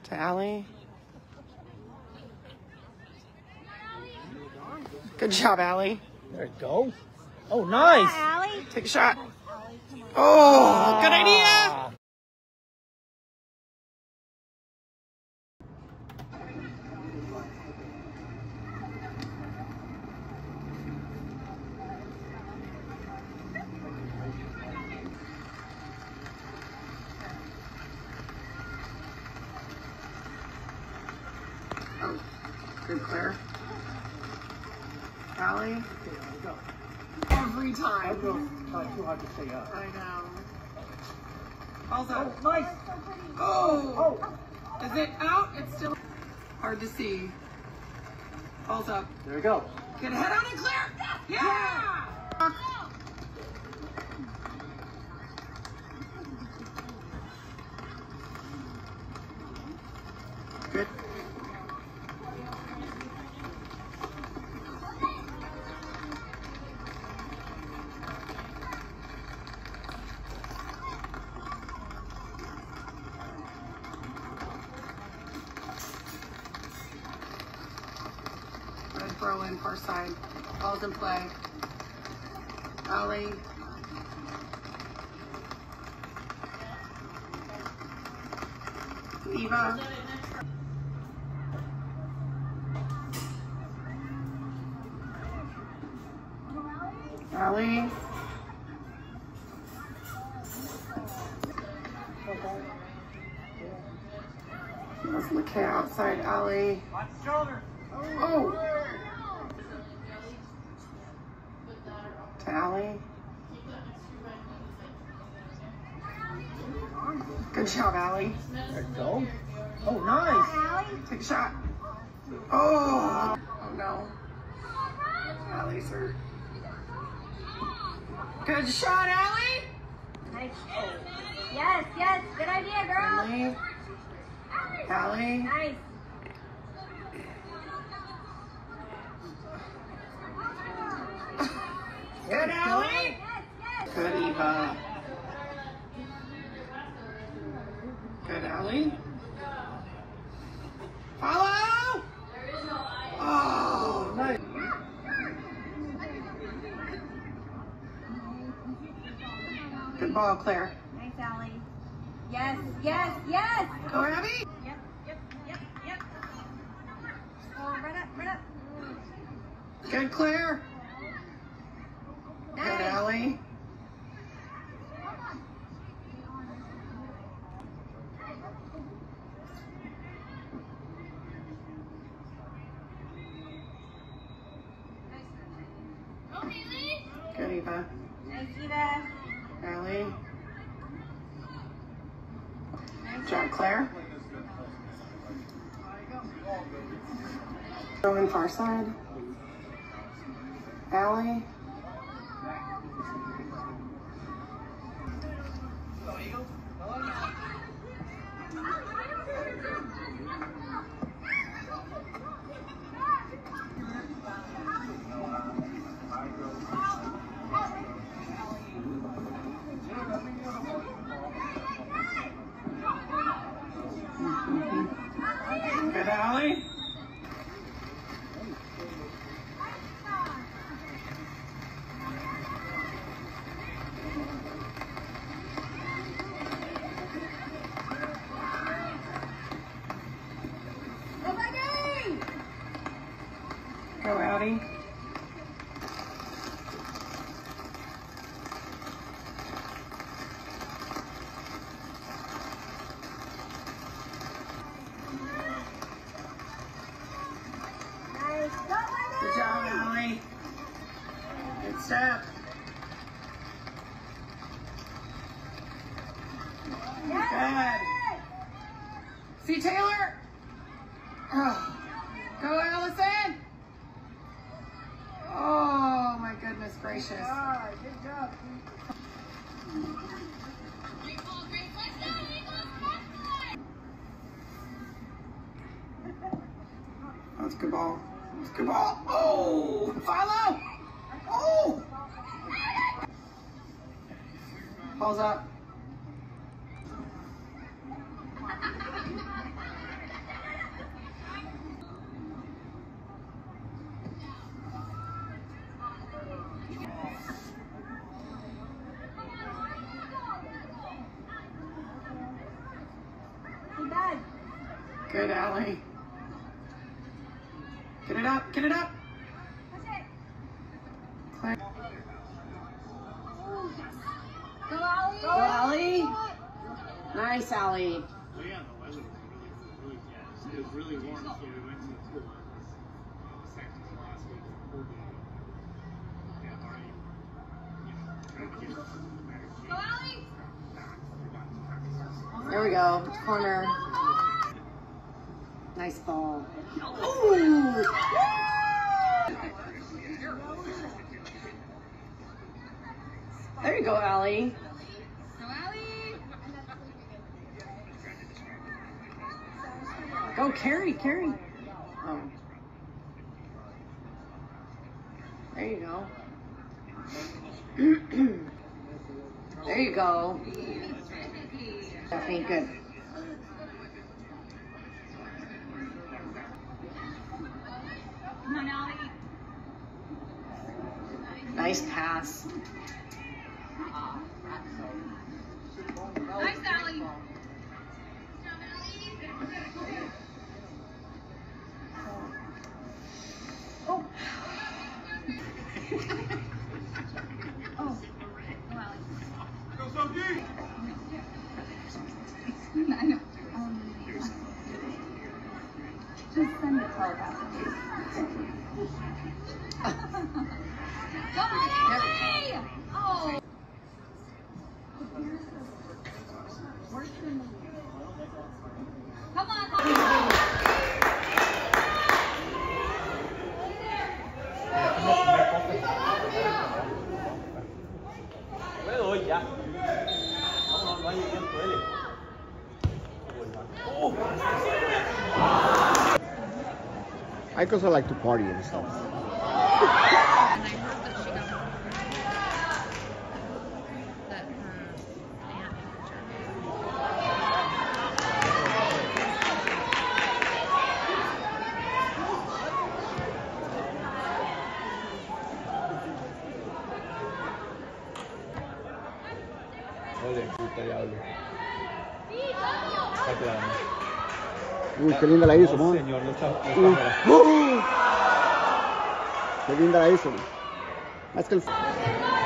To Allie. Good job, Allie. There you go. Oh, nice. Yeah, Allie. Take a shot. Oh, good idea. Oh, good clear. Allie. Every time. Too hard to stay up. I know. Ball's up. Oh, nice. Oh. Is it out? It's still hard to see. Ball's up. There we go. Get head on and clear. Yeah! Good. Red throw in far side. Ball's in play. Allie. Eva. Allie. That's McKay outside. Allie. Oh. To Allie. Good job, Allie. There you go. Oh, nice. Allie. Take a shot. Oh. Oh no. Allie's hurt. Good shot, Allie. Nice. Yes, yes. Good idea, girl. Allie. Allie. Nice. Good, Allie. Yes, yes. Good, Eva. Good, Allie. Follow. Oh, nice. Good ball, Claire. Nice, Allie. Yes, yes, yes. Go, Abby. Yep, yep, yep, yep. Oh, right up, right up. Good, Claire. Good, Nice. Allie. Good, Eva. Nice, Eva. Allie. Good job, Claire. Go in far side. Allie. Good, Allie. Go, Maggie. Go, Addie. Nice. Go, Maggie. Good job, Allie. Good step. Yes. Good. See Taylor? Oh. Go, Allison. Oh, my goodness gracious. Good job. That's a good ball. That's a good ball. Oh, follow. Oh. Ball's up. Good, Allie. Get it up, get it up. Claire. Go, Allie. Go, Allie. Nice, Allie. Well, yeah, the weather was it was really warm, so we went to the pool. Second to last week, yeah, already, trying to get Go, Allie. There we go. Corner. Nice ball. Ooh. There you go, Allie. Go, Allie. Go, Carrie, Carrie. Oh. There you go. There you go. Stephanie, good. Come on, Allie. Nice pass. Nice, Allie. Oh. Oh. Go, Allie. I know. Just send it telegraph. Go, Allie! Oh. Come on, come on. Rồi dạ. Không nói gì em cưới liền. I also like to party and stuff. And I heard that she got that her aunt Ole, puta diablo. Está claro. Uy, qué linda la hizo, ¿no? Señor, no está. Qué linda la hizo. Es que el...